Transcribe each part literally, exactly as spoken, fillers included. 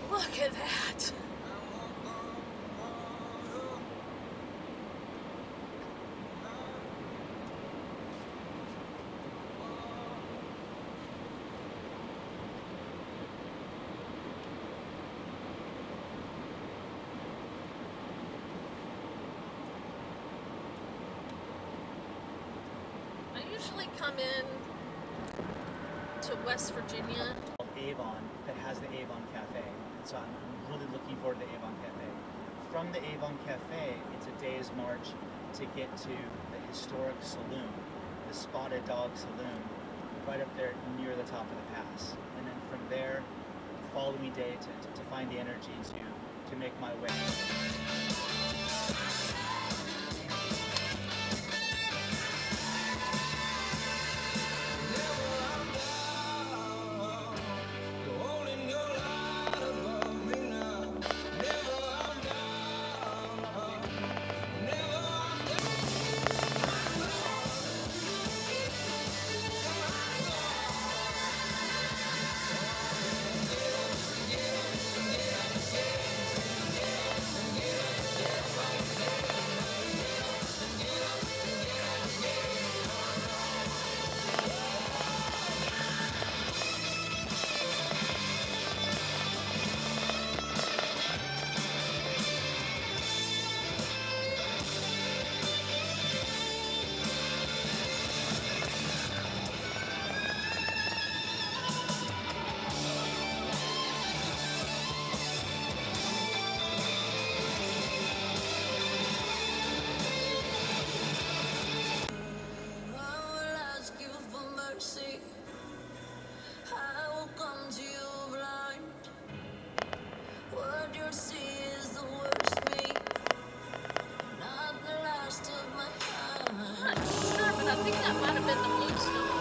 Look at that. I usually come in to West Virginia. Avon that has the Avon Cafe, and so I'm really looking forward to the Avon Cafe. From the Avon Cafe, it's a day's march to get to the historic saloon, the Spotted Dog Saloon, right up there near the top of the pass. And then from there, follow me day to, to, to find the energy to, to make my way. I think that might have been the Blue Stone.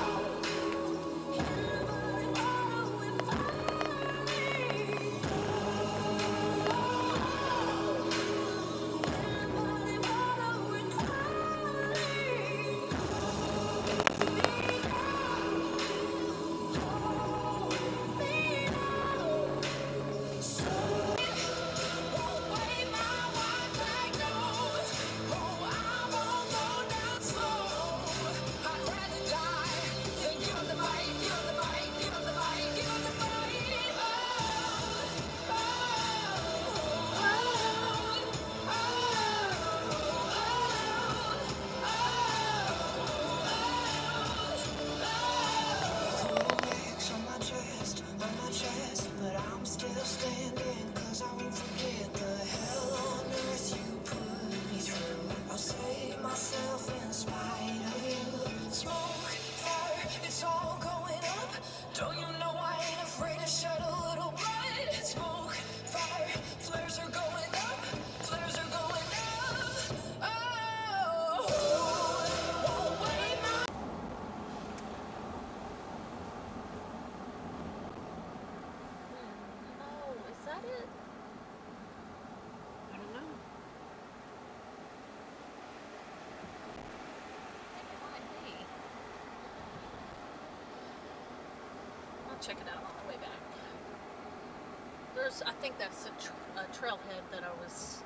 Check it out on the way back. There's, I think that's a, tra a trailhead that I was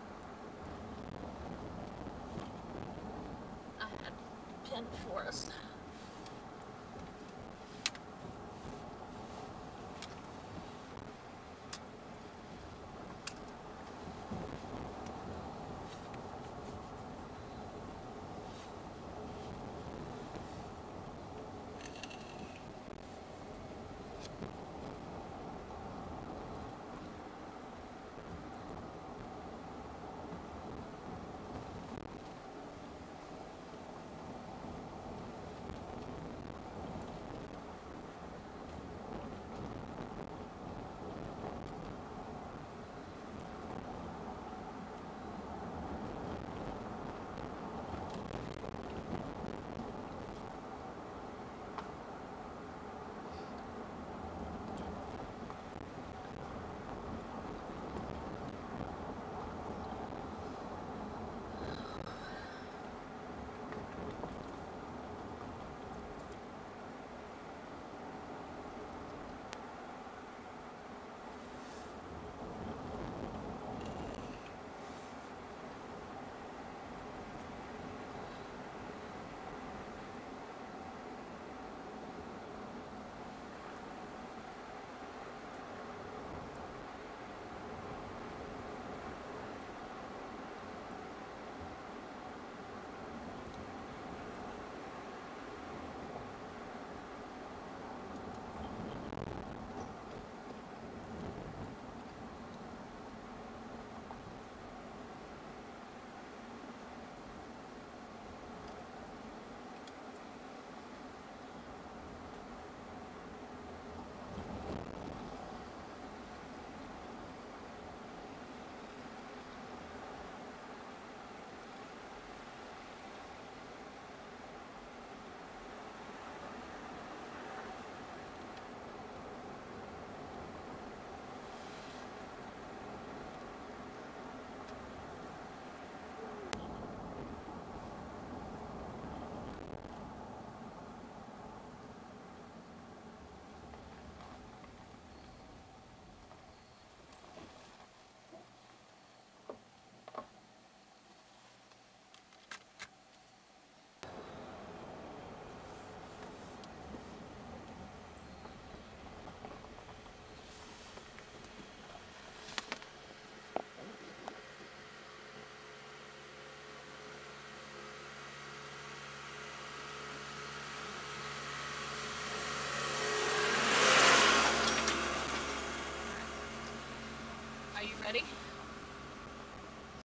I had pinned for us.